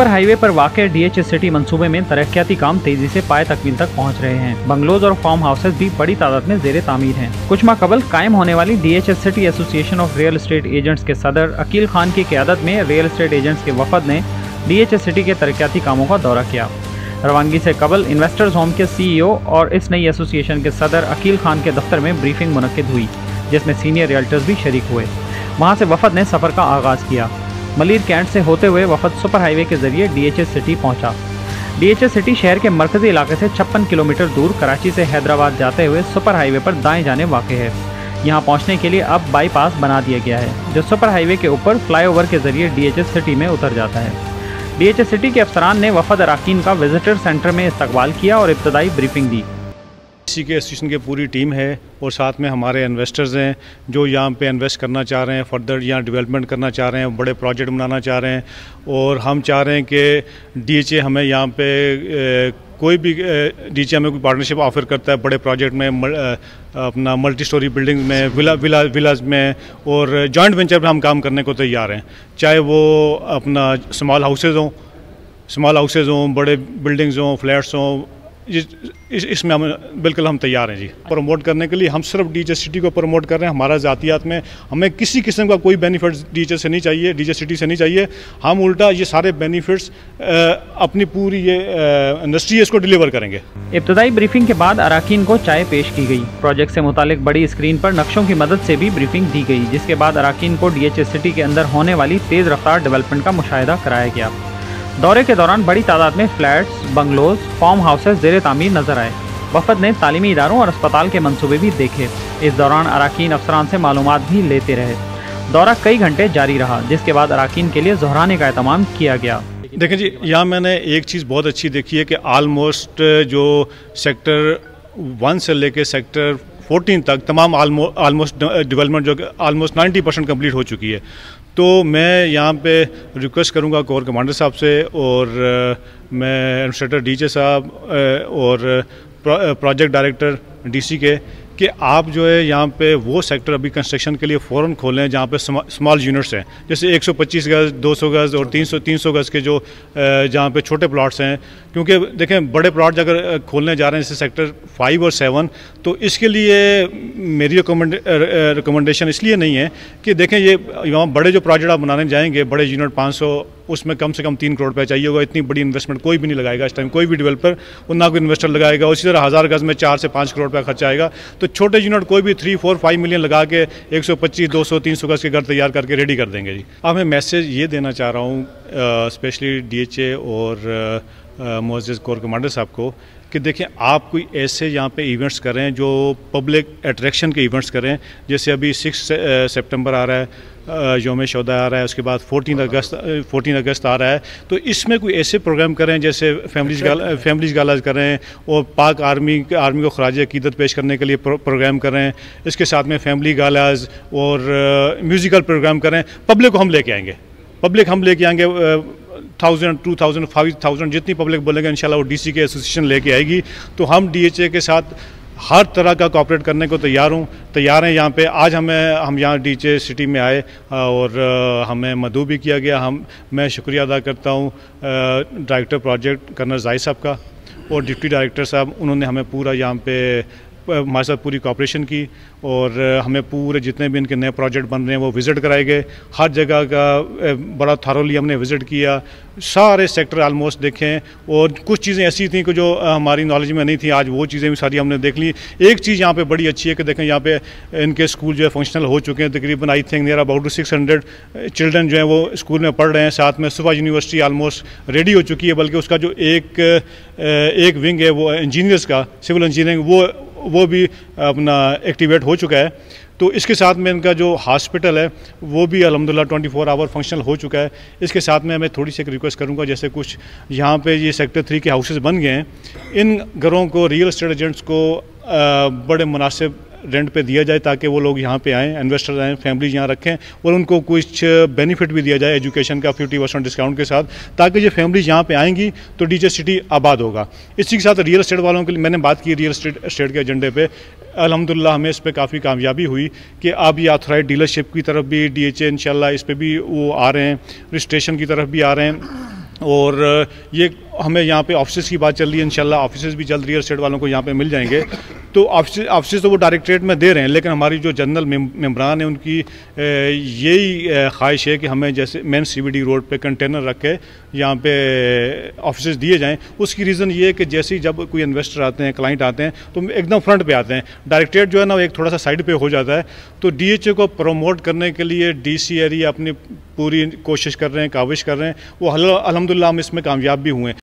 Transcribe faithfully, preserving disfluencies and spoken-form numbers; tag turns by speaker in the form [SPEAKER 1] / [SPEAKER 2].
[SPEAKER 1] Super highway पर वाक़ DHA city मंसूबे में तरक्याती काम तेजी से पाए तकमील तक पहुंच रहे हैं। बंगलोज और फार्म हाउसेज भी बड़ी तादाद में ज़ेरे तामीर हैं। कुछ माह कबल कायम होने वाली DHA city association of real estate agents के सदर अकील खान की क़यादत में रियल एस्टेट एजेंट्स के वफद ने डीएचए सिटी के तरक्याती कामों का दौरा किया। रवानगी से कबल इन्वेस्टर्स होम के सीईओ और इस नई एसोसिएशन के सदर अकील खान के दफ्तर में ब्रीफिंग मुनक्किद हुई, जिसमें सीनियर रियल्टर्स भी शरीक हुए। वहाँ से वफद ने सफ़र का आगाज़ किया। मलिर कैंट से होते हुए वफद सुपर हाईवे के जरिए डीएचए सिटी पहुंचा। डीएचए सिटी शहर के मरकजी इलाके से छप्पन किलोमीटर दूर कराची से हैदराबाद जाते हुए सुपर हाईवे पर दाएं जाने वाक़ है। यहां पहुंचने के लिए अब बाईपास बना दिया गया है, जो सुपर हाईवे के ऊपर फ्लाईओवर के जरिए डीएचए सिटी में उतर जाता है। डीएचए सिटी के अफसरान ने वफद अराकीन का विजिटर सेंटर में इस्तकबाल किया और इब्तदाई ब्रीफिंग दी।
[SPEAKER 2] इसी के एसोसिएशन की पूरी टीम है और साथ में हमारे इन्वेस्टर्स हैं जो यहाँ पे इन्वेस्ट करना चाह रहे हैं, फर्दर यहाँ डेवलपमेंट करना चाह रहे हैं, बड़े प्रोजेक्ट बनाना चाह रहे हैं। और हम चाह रहे हैं कि डीएचए हमें यहाँ पे ए, कोई भी डीएचए हमें कोई पार्टनरशिप ऑफर करता है बड़े प्रोजेक्ट में, मल, अपना मल्टी स्टोरी बिल्डिंग में, विला विला विलाज में, और जॉइंट वेंचर पर हम काम करने को तैयार हैं। चाहे वो अपना स्मॉल हाउसेज हों स्मॉल हाउसेज हों बड़े बिल्डिंग्स हों, फ्लैट्स हों, इस, इस इसमें हम बिल्कुल हम तैयार हैं जी। प्रमोट करने के लिए हम सिर्फ डीएचए सिटी को प्रमोट कर रहे हैं। हमारा ज़ातियात में हमें किसी किस्म का कोई बेनिफिट डीएचए से नहीं चाहिए, डीएचए सिटी से नहीं चाहिए। हम उल्टा ये सारे बेनिफिट्स अपनी पूरी ये इंडस्ट्री इसको डिलीवर करेंगे।
[SPEAKER 1] इब्तदाई ब्रीफिंग के बाद अराकीन को चाय पेश की गई। प्रोजेक्ट से मुतालिक बड़ी स्क्रीन पर नक्शों की मदद से भी ब्रीफिंग दी गई, जिसके बाद अराकीन को डीएचए सिटी के अंदर होने वाली तेज़ रफ्तार डेवलपमेंट का मुशाहिदा कराया गया। दौरे के दौरान बड़ी तादाद में फ्लैट्स, बंगलोज, फार्म हाउसेज ज़ेरे तामीर नजर आए। वफद ने तालीमी इदारों और अस्पताल के मंसूबे भी देखे। इस दौरान अराकीन अफसरान से मालूमात भी लेते रहे। दौरा कई घंटे जारी रहा, जिसके बाद अराकीन के लिए ज़ोहराने का एहतमाम किया गया।
[SPEAKER 2] देखें जी, यहाँ मैंने एक चीज़ बहुत अच्छी देखी है कि आलमोस्ट जो सेक्टर वन से लेके सेक्टर फोर्टीन तक तमाम आलमोस्ट डेवलपमेंट जो आलमोस्ट नाइन्टी परसेंट कम्प्लीट हो चुकी है। तो मैं यहाँ पे रिक्वेस्ट करूँगा कोर कमांडर साहब से और मैं एडमिनिस्ट्रेटर डीजे साहब और प्रोजेक्ट डायरेक्टर डीसी के कि आप जो है यहाँ पे वो सेक्टर अभी कंस्ट्रक्शन के लिए फ़ौरन खोलें जहाँ पे स्मॉल यूनिट्स हैं, जैसे एक सौ पच्चीस गज़, दो सौ गज़ और तीन सौ तीन सौ गज़ के जो जहाँ पे छोटे प्लॉट्स हैं। क्योंकि देखें बड़े प्लॉट अगर खोलने जा रहे हैं जैसे सेक्टर फाइव और सेवन, तो इसके लिए मेरी रिकमेंडेशन इसलिए नहीं है कि देखें ये यहाँ बड़े जो प्रोजेक्ट आप बनाने जाएंगे, बड़े यूनिट पाँच सौ, उसमें कम से कम तीन करोड़ रुपये चाहिए होगा। इतनी बड़ी इन्वेस्टमेंट कोई भी नहीं लगाएगा इस टाइम, कोई भी डेवलपर और ना कोई इन्वेस्टर लगाएगा। उसी तरह हज़ार गज़ में चार से पाँच करोड़ रुपया खर्चा आएगा। तो छोटे यूनिट कोई भी थ्री फोर फाइव मिलियन लगा के एक सौ पच्चीस दो सौ तीन सौ गज़ के घर तैयार करके रेडी कर देंगे जी। अब मैं मैसेज ये देना चाह रहा हूँ स्पेशली डीएचए और मोअज़्ज़ज़ कोर कमांडर साहब को कि देखें आप कोई ऐसे यहाँ पे इवेंट्स करें जो पब्लिक अट्रैक्शन के इवेंट्स करें। जैसे अभी सिक्स सितंबर आ रहा है, यौम शोदा आ रहा है, उसके बाद फोर्टीन अगस्त फोर्टीन अगस्त आ रहा है। तो इसमें कोई ऐसे प्रोग्राम करें जैसे फैमिलीज गाला फैमिलीज गालाज करें और पाक आर्मी आर्मी को खराज अकीदत पेश करने के लिए प्रो, प्रोग्राम करें। इसके साथ में फैमिली गालाज और म्यूज़िकल प्रोग्राम करें। पब्लिक को हम लेके आएंगे पब्लिक हम लेके आएंगे thousand two thousand five thousand जितनी पब्लिक बोलेंगे इंशाल्लाह वो डीसी के एसोसिएशन लेके आएगी। तो हम डीएचए के साथ हर तरह का कोऑपरेट करने को तैयार हूँ तैयार हैं यहाँ पे। आज हमें हम यहाँ डीएचए सिटी में आए और हमें मदऊ भी किया गया। हम मैं शुक्रिया अदा करता हूँ डायरेक्टर प्रोजेक्ट कर्नल जाहिद साहब का और डिप्टी डायरेक्टर साहब। उन्होंने हमें पूरा यहाँ पे हमारे साथ पूरी कोऑपरेशन की और हमें पूरे जितने भी इनके नए प्रोजेक्ट बन रहे हैं वो विज़िट कराए गए। हर जगह का बड़ा थारोली हमने विज़िट किया, सारे सेक्टर आलमोस्ट देखें। और कुछ चीज़ें ऐसी थी कि जो हमारी नॉलेज में नहीं थी, आज वो चीज़ें भी सारी हमने देख ली। एक चीज़ यहाँ पे बड़ी अच्छी है कि देखें यहाँ पे इनके स्कूल जो है फंक्शनल हो चुके हैं। तकरीबन I think near about six hundred children जो हैं वो स्कूल में पढ़ रहे हैं। साथ में सुबह यूनिवर्सिटी आलमोस्ट रेडी हो चुकी है, बल्कि उसका जो एक एक विंग है वो इंजीनियर्स का, सिविल इंजीनियरिंग, वो वो भी अपना एक्टिवेट हो चुका है। तो इसके साथ में इनका जो हॉस्पिटल है वो भी अल्हम्दुलिल्लाह ट्वेंटी फोर आवर फंक्शनल हो चुका है। इसके साथ में मैं थोड़ी सी एक रिक्वेस्ट करूंगा, जैसे कुछ यहाँ पे ये सेक्टर थ्री के हाउसेस बन गए हैं, इन घरों को रियल एस्टेट एजेंट्स को बड़े मुनासिब रेंट पे दिया जाए ताकि वो लोग यहाँ पे आएँ, इन्वेस्टर आएँ, फैमिलीज यहाँ रखें और उनको कुछ बेनिफिट भी दिया जाए एजुकेशन का फिफ्टी परसेंट डिस्काउंट के साथ, ताकि ये फैमिलीज यहाँ पे आएंगी तो डीजे सिटी आबाद होगा। इसी के साथ रियल एस्टेट वालों के लिए मैंने बात की रियल एस्टेट एस्टेट के एजेंडे पे, अल्हम्दुलिल्लाह हमें इस पर काफ़ी कामयाबी हुई कि अब ये ऑथराइज डीलरशिप की तरफ भी डीएचए इंशाल्लाह इस पर भी वो आ रहे हैं, रजिस्ट्रेशन की तरफ भी आ रहे हैं। और ये हमें यहाँ पे ऑफिस की बात चल रही है, इंशाल्लाह ऑफिस भी जल्द रियल एस्टेट वालों को यहाँ पे मिल जाएंगे। तो ऑफिस ऑफिस तो वो डायरेक्टरेट में दे रहे हैं, लेकिन हमारी जो जनरल मेम्बरान है उनकी यही ख्वाहिश है कि हमें जैसे मेन सीबीडी रोड पे कंटेनर रख के यहाँ पे ऑफिस दिए जाएं। उसकी रीज़न ये है कि जैसे ही जब कोई इन्वेस्टर आते हैं, क्लाइंट आते हैं, तो एकदम फ्रंट पे आते हैं। डायरेक्टरेट जो है ना, एक थोड़ा सा साइड पे हो जाता है। तो डीएचए को प्रमोट करने के लिए डीसी एरिया अपनी पूरी कोशिश कर रहे हैं, काविश कर रहे हैं। वो अल्हम्दुलिल्लाह हम इसमें कामयाब भी हुए हैं।